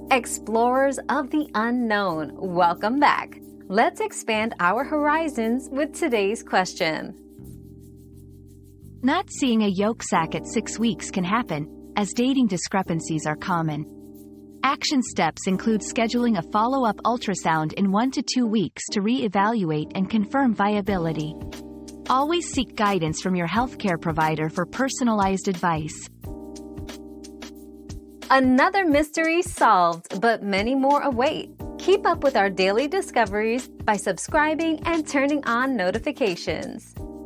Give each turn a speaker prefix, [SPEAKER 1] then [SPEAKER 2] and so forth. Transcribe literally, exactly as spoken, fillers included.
[SPEAKER 1] Explorers of the unknown, welcome back. Let's expand our horizons with today's question.
[SPEAKER 2] Not seeing a yolk sac at six weeks can happen, as dating discrepancies are common. Action steps include scheduling a follow-up ultrasound in one to two weeks to re-evaluate and confirm viability. Always seek guidance from your healthcare provider for personalized advice.
[SPEAKER 1] Another mystery solved, but many more await. Keep up with our daily discoveries by subscribing and turning on notifications.